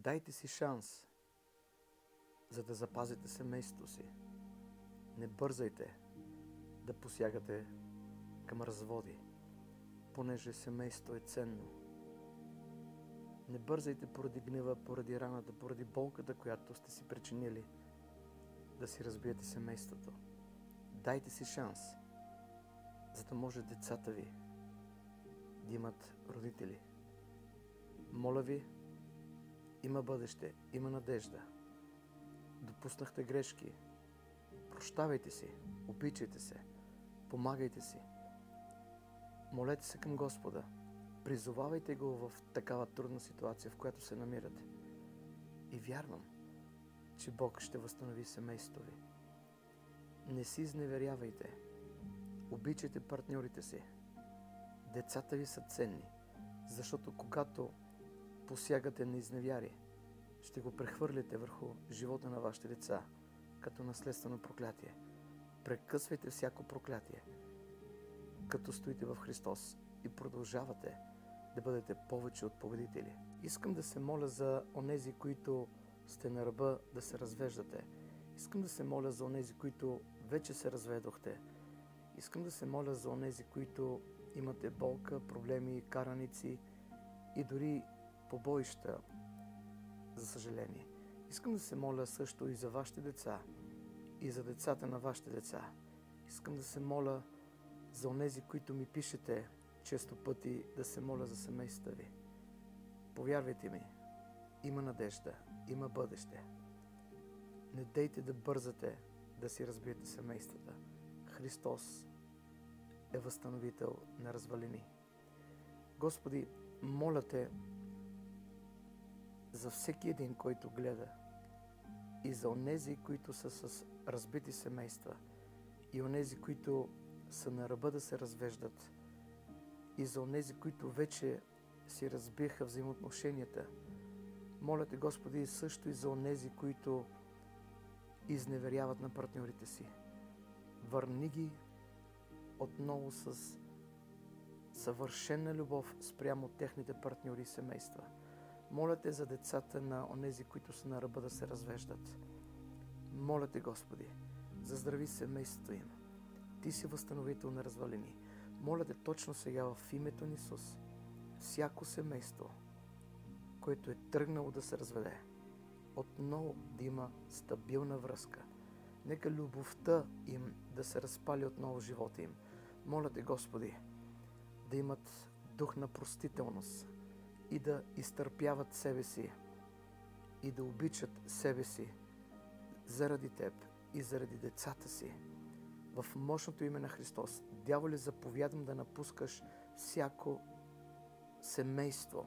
Дайте си шанс, за да запазите семейството си. Не бързайте да посягате към разводи, понеже семейство е ценно. Не бързайте поради гнева, поради раната, поради болката, която сте си причинили, да си разбиете семейството. Дайте си шанс, за да може децата ви да имат родители. Моля ви, има бъдеще, има надежда. Допуснахте грешки. Прощавайте си, обичайте се, помагайте си. Молете се към Господа. Призовавайте го в такава трудна ситуация, в която се намирате. И вярвам, че Бог ще възстанови семейството ви. Не си изневерявайте. Обичайте партньорите си. Децата ви са ценни, защото когато посягате на изневяри, ще го прехвърлите върху живота на вашите деца, като наследствено проклятие. Прекъсвайте всяко проклятие, като стоите в Христос и продължавате да бъдете повече от победители. Искам да се моля за онези, които сте на ръба да се развеждате. Искам да се моля за онези, които вече се разведохте. Искам да се моля за онези, които имате болка, проблеми, караници и дори побоища, за съжаление. Искам да се моля също и за вашите деца, и за децата на вашите деца. Искам да се моля за онези, които ми пишете често пъти, да се моля за семействата ви. Повярвайте ми, има надежда, има бъдеще. Не дейте да бързате да си разбиете семействата. Христос е възстановител на развалини. Господи, моля Те за всеки един, който гледа, и за онези, които са с разбити семейства, и онези, които са на ръба да се развеждат, и за онези, които вече си разбиха взаимоотношенията. Моля Те, Господи, също и за онези, които изневеряват на партньорите си. Върни ги отново с съвършена любов спрямо техните партньори и семейства. Моля Те за децата на онези, които са на ръба да се развеждат. Моля Те, Господи, заздрави семейството им. Ти си възстановител на развалини. Моля Те точно сега в името на Исус, всяко семейство, което е тръгнало да се разведе, отново да има стабилна връзка. Нека любовта им да се разпали отново в живота им. Моля Те, Господи, да имат дух на простителност и да изтърпяват себе си и да обичат себе си заради Теб и заради децата си. В мощното име на Христос, дяволе, заповядам да напускаш всяко семейство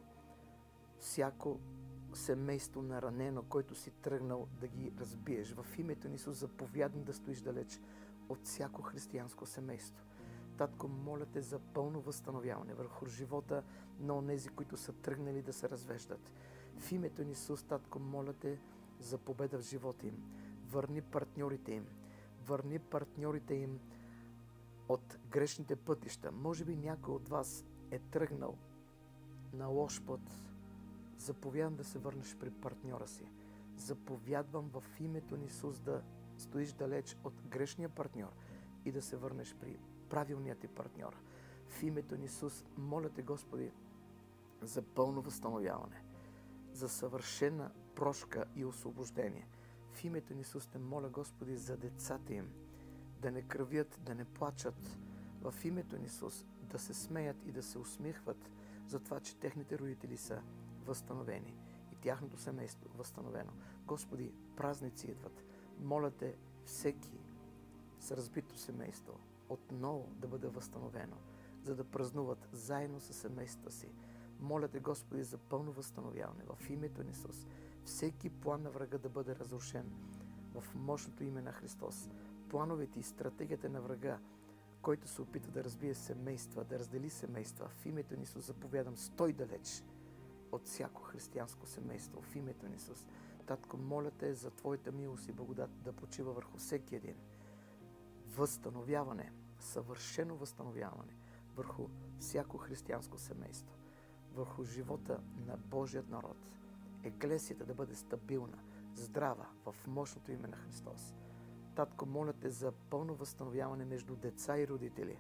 наранено, който си тръгнал да ги разбиеш. В името на Исус заповядам да стоиш далеч от всяко християнско семейство. Татко, моля Те за пълно възстановяване върху живота на онези, които са тръгнали да се развеждат. В името на Исус, Татко, моля Те за победа в живота им. Върни партньорите им от грешните пътища. Може би някой от вас е тръгнал на лош път. Заповядам да се върнеш при партньора си. Заповядвам в името на Исус да стоиш далеч от грешния партньор и да се върнеш при правилният ти партньор. В името на Исус, моля Те, Господи, за пълно възстановяване, за съвършена прошка и освобождение. В името на Исус те моля, Господи, за децата им, да не кръвят, да не плачат. В името на Исус да се смеят и да се усмихват за това, че техните родители са възстановени и тяхното семейство възстановено. Господи, празници идват. Моля Те, всеки с разбито семейство отново да бъде възстановено, за да празнуват заедно с семействата си. Моля Те, Господи, за пълно възстановяване в името на Исус. Всеки план на врага да бъде разрушен в мощното име на Христос. Плановете и стратегията на врага, който се опита да разбие семейства, да раздели семейства, в името на Исус заповядам, стой далеч от всяко християнско семейство, в името на Исус. Татко, моля Те за Твоята милост и благодат да почива върху всеки един. Възстановяване, съвършено възстановяване върху всяко християнско семейство, върху живота на Божият народ. еклесията да бъде стабилна, здрава в мощното име на Христос. Татко, моля те за пълно възстановяване между деца и родители.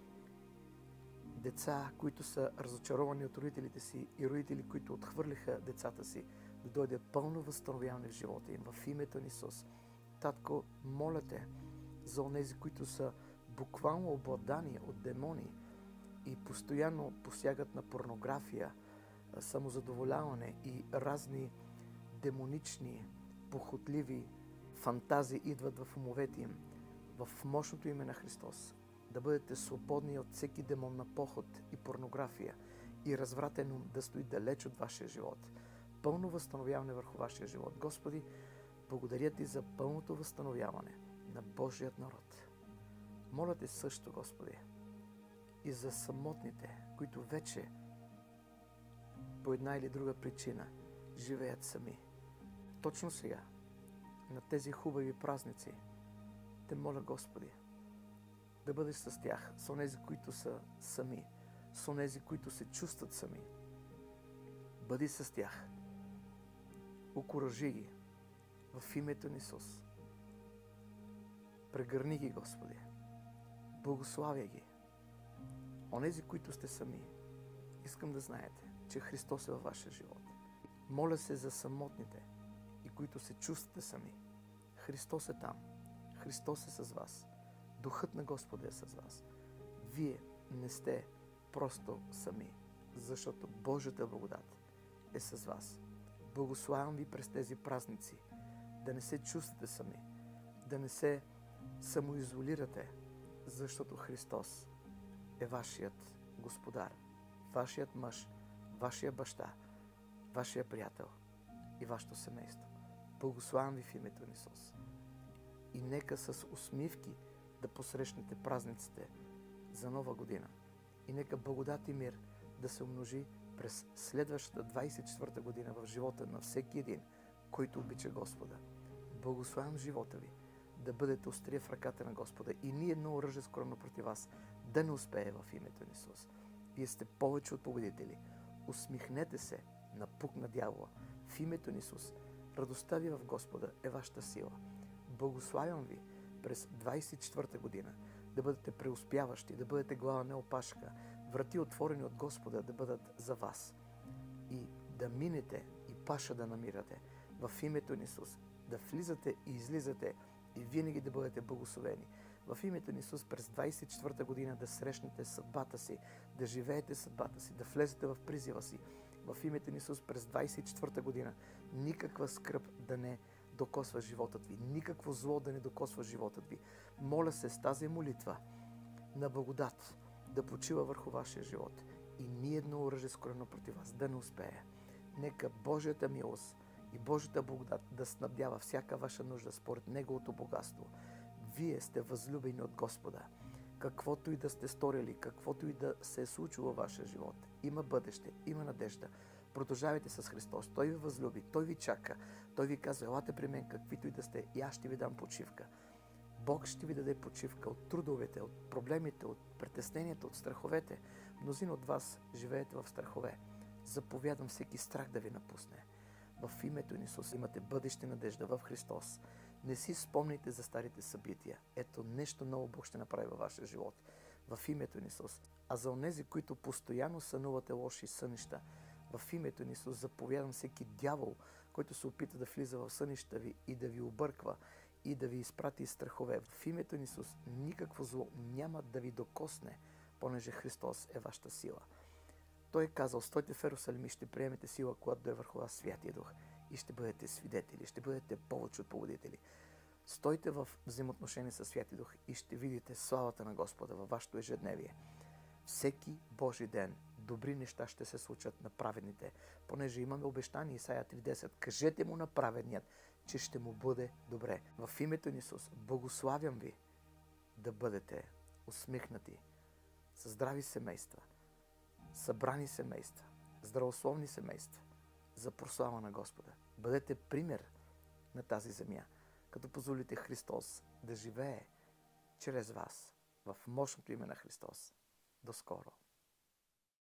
Деца, които са разочаровани от родителите си и родители, които отхвърлиха децата си, да дойде пълно възстановяване в живота им, в името на Исус. Татко, моля те за онези, които са буквално обладани от демони и постоянно посягат на порнография, самозадоволяване и разни демонични, похотливи фантазии идват в умовете им, в мощното име на Христос. Да бъдете свободни от всеки демон на похот и порнография и развратен ум да стои далеч от вашия живот. Пълно възстановяване върху вашия живот. Господи, благодаря ти за пълното възстановяване на Божият народ. Моля те също, Господи, и за самотните, които вече по една или друга причина живеят сами. Точно сега, на тези хубави празници, те моля, Господи, да бъдеш с тях, с онези, които са сами, с онези, които се чувстват сами. Бъди с тях. Окуражи ги в името на Исус. Прегърни ги, Господи. Благославя ги. Онези, които сте сами, искам да знаете, че Христос е във вашия живот. Моля се за самотните и които се чувствате сами. Христос е там. Христос е с вас. Духът на Господа е с вас. Вие не сте просто сами, защото Божията благодат е с вас. Благославям ви през тези празници да не се чувствате сами, да не се самоизолирате, защото Христос е вашият Господар, вашият мъж, вашия баща, вашия приятел и вашето семейство. Благославям ви в името на Исус. И нека с усмивки да посрещнете празниците за нова година. И нека благодат и мир да се умножи през следващата 24-та година в живота на всеки един, който обича Господа. Благославям живота ви да бъдете острие в ръката на Господа и ни едно оръжие скромно против вас да не успее в името на Исус. Вие сте повече от победители. Усмихнете се на пук на дявола в името на Исус. Радостта ви в Господа е вашата сила. Благославям ви през 24-та година да бъдете преуспяващи, да бъдете глава не опашка, врати отворени от Господа да бъдат за вас и да минете и паша да намирате в името на Исус, да влизате и излизате и винаги да бъдете благословени. В името на Исус през 24-та година да срещнете съдбата си, да живеете съдбата си, да влезете в призива си. В името на Исус през 24-та година никаква скръб да не докосва животът ви, никакво зло да не докосва животът ви. Моля се с тази молитва на благодат да почива върху вашия живот и ни едно оръжие скорено против вас да не успее. Нека Божията милост и Божията благодат да снабдява всяка ваша нужда според Неговото богатство. Вие сте възлюбени от Господа. Каквото и да сте сторили, каквото и да се е случило във вашия живот, има бъдеще, има надежда. Продължавайте с Христос. Той ви възлюби, Той ви чака. Той ви казва: елате при мен, каквито и да сте, и аз ще ви дам почивка. Бог ще ви даде почивка от трудовете, от проблемите, от притесненията, от страховете. Мнозина от вас живеете в страхове. Заповядам всеки страх да ви напусне. В името на Исус имате бъдеща надежда в Христос. Не си спомните за старите събития. Ето нещо ново Бог ще направи във вашия живот. В името на Исус. А за онези, които постоянно сънувате лоши сънища, в името на Исус заповядам всеки дявол, който се опита да влиза в сънища ви и да ви обърква и да ви изпрати из страхове. В името на Исус никакво зло няма да ви докосне, понеже Христос е вашата сила. Той е казал: стойте в Йерусалим и ще приемете сила, когато дойде върху вас Святия Дух, и ще бъдете свидетели, ще бъдете повече от победители. Стойте в взаимоотношение с Святия Дух и ще видите славата на Господа във вашето ежедневие. Всеки Божи ден добри неща ще се случат на праведните, понеже имаме обещание Исаия 3:10. Кажете му на праведният, че ще му бъде добре. В името на Исус благославям ви да бъдете усмихнати, със здрави семейства, събрани семейства, здравословни семейства, за прослава на Господа. Бъдете пример на тази земя, като позволите Христос да живее чрез вас в мощното име на Христос. До скоро!